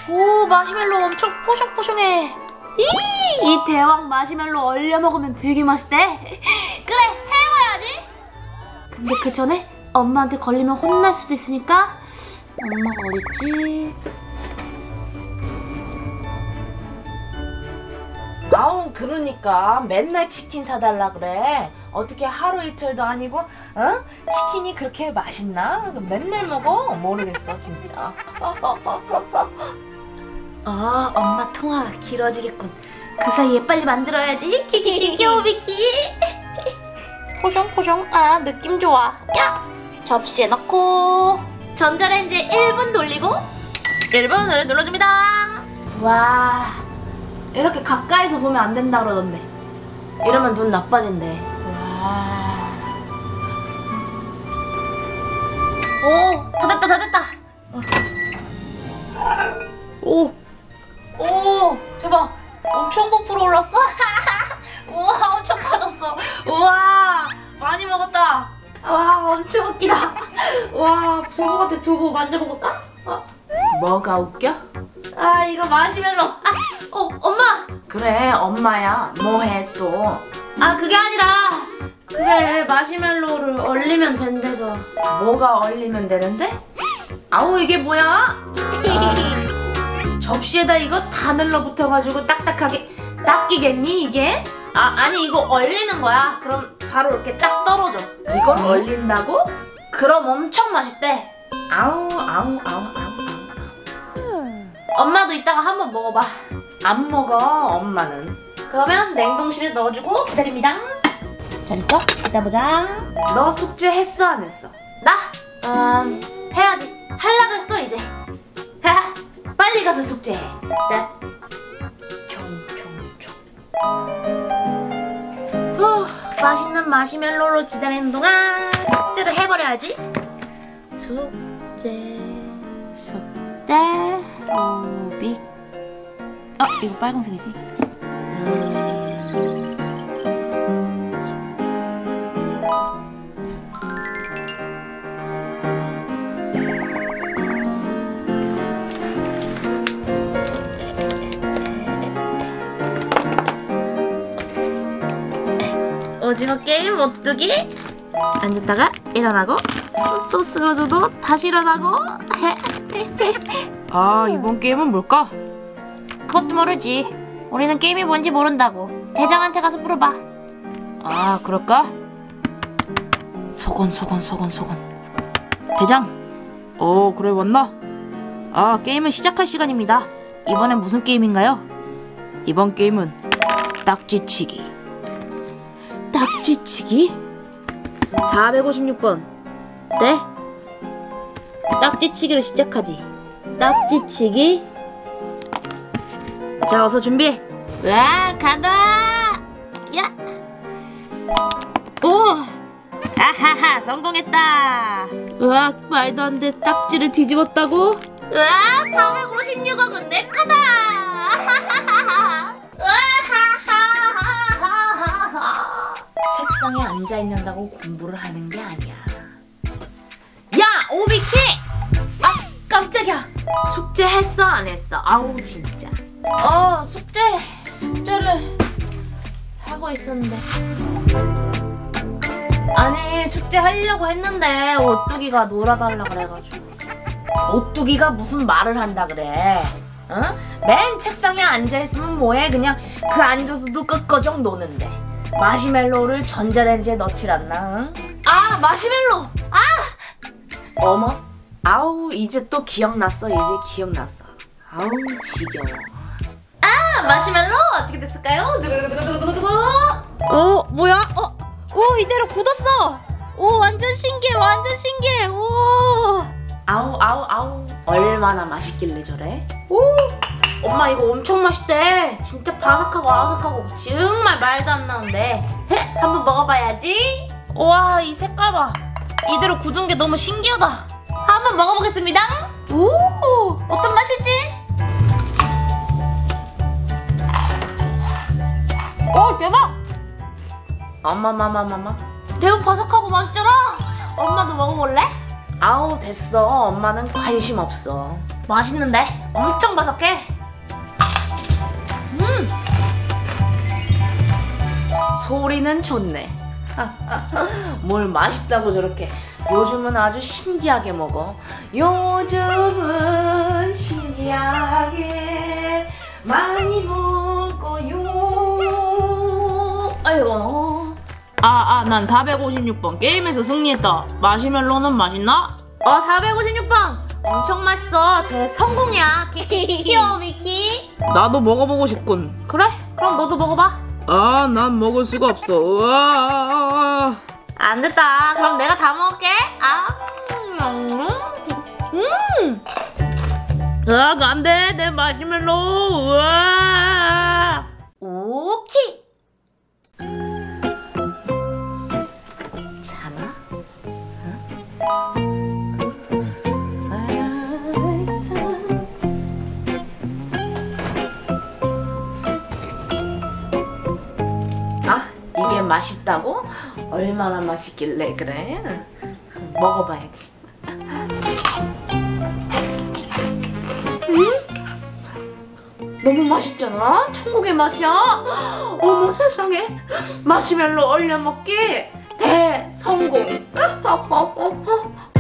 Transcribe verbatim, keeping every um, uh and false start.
오, 마시멜로 엄청 포송포송해. 이, 이 대왕 마시멜로 얼려 먹으면 되게 맛있대. 그래, 해먹어야지. 근데 그 전에 엄마한테 걸리면 혼날 수도 있으니까. 엄마가 어딨지? 아우, 그러니까 맨날 치킨 사달라 그래. 어떻게 하루 이틀도 아니고, 어? 치킨이 그렇게 맛있나? 맨날 먹어? 모르겠어, 진짜. 아, 엄마 통화가 길어지겠군. 그 사이에 빨리 만들어야지. 키키키키 오비키. 포숑포숑. 아, 느낌 좋아. 야, 접시에 넣고 전자레인지에 일 분 돌리고 일 분을 눌러줍니다. 와, 이렇게 가까이서 보면 안 된다 그러던데. 이러면 눈 나빠진대. 와. 오, 다 됐다, 다 됐다. 오, 오, 대박. 엄청 부풀어 올랐어? 우와, 엄청 커졌어. 우와, 많이 먹었다. 와, 엄청 웃기다. 와, 두부 같아. 두부 만져볼까? 어. 뭐가 웃겨? 아, 이거 마시멜로. 아, 어, 엄마. 그래, 엄마야. 뭐해 또? 아, 그게 아니라 그게 마시멜로를 얼리면 된대서. 뭐가 얼리면 되는데? 아우, 이게 뭐야? 아, 접시에다 이거 다 눌러붙어가지고 딱딱하게 딱 끼겠니 이게? 아, 아니 이거 얼리는 거야. 그럼 바로 이렇게 딱 떨어져. 이걸 얼린다고? 그럼 엄청 맛있대. 아우, 아우, 아우, 아우, 아우. 엄마도 이따가 한번 먹어봐. 안 먹어, 엄마는. 그러면 냉동실에 넣어주고 기다립니다. 잘 있어? 이따 보자. 너 숙제 했어, 안 했어? 나? 음, 해야지. 할라 그랬어, 이제. 빨리 가서 숙제해. 네. 총총총. 후, 맛있는 마시멜로를 기다리는 동안 숙제를 해버려야지. 숙제, 숙제, 오빅. 아, 이거 빨간색이지. 오징어 게임 못두기. 앉았다가 일어나고 또 쓰러져도 다시 일어나고. 아, 이번 게임은 뭘까? 그것도 모르지. 우리는 게임이 뭔지 모른다고. 대장한테 가서 물어봐. 아, 그럴까? 소곤 소곤 소곤 소곤. 대장. 어, 그래, 왔나? 아, 게임을 시작할 시간입니다. 이번엔 무슨 게임인가요? 이번 게임은 딱지치기. 딱지치기? 사백오십육 번. 네? 딱지치기를 시작하지. 딱지치기. 자, 어서 준비해. 와, 간다. 야. 오. 아하하, 성공했다. 우와, 말도 안 돼. 딱지를 뒤집었다고? 우와, 사백오십육억은 내 거다. 책상에 앉아있는다고 공부를 하는 게 아니야. 야, 오비키! 아, 깜짝이야. 숙제 했어, 안 했어? 아우, 진짜. 어, 숙제, 숙제를 하고 있었는데. 아니, 숙제 하려고 했는데 오뚜기가 놀아달라 그래가지고. 오뚜기가 무슨 말을 한다 그래. 어? 맨 책상에 앉아있으면 뭐해? 그냥 그 앉아서도 끝거정 노는데. 마시멜로를 전자레인지에 넣질 않나? 응? 아, 마시멜로! 아! 어머? 아우, 이제 또 기억났어. 이제 기억났어. 아우, 지겨워. 아, 마시멜로! 어떻게 됐을까요? 두구두구두구두구. 어, 뭐야? 어, 오, 이대로 굳었어! 오, 완전 신기해, 완전 신기해! 오! 아우, 아우, 아우. 얼마나 맛있길래 저래? 오! 엄마, 이거 엄청 맛있대. 진짜 바삭하고 아삭하고 정말 말도 안 나는데. 헤, 한번 먹어봐야지. 와, 이 색깔 봐. 이대로 굳은 게 너무 신기하다. 한번 먹어보겠습니다. 오, 어떤 맛일지? 오, 대박! 엄마마마마마. 대박 바삭하고 맛있잖아. 엄마도 먹어볼래? 아우, 됐어. 엄마는 관심 없어. 맛있는데? 엄청 바삭해. 음. 소리는 좋네. 뭘 맛있다고 저렇게. 요즘은 아주 신기하게 먹어. 요즘은 신기하게 많이 먹어요. 아이고. 아, 아, 난 사백오십육 번 게임에서 승리했다. 마시멜로는 맛있나? 어, 사백오십육 번 엄청 맛있어. 대성공이야. 귀여워, 미키. 나도 먹어보고 싶군. 그래? 그럼 너도 먹어봐. 아, 난 먹을 수가 없어. 으아. 안 됐다. 그럼 내가 다 먹을게. 아, 음, 음. 아, 안 돼. 내 마시멜로. 으아. 오케이. 자나? 아, 이게 맛있다고? 얼마나 맛있길래 그래? 먹어봐야지. 음? 너무 맛있잖아? 천국의 맛이야? 어머 세상에, 마시멜로 얼려 먹기 대성공.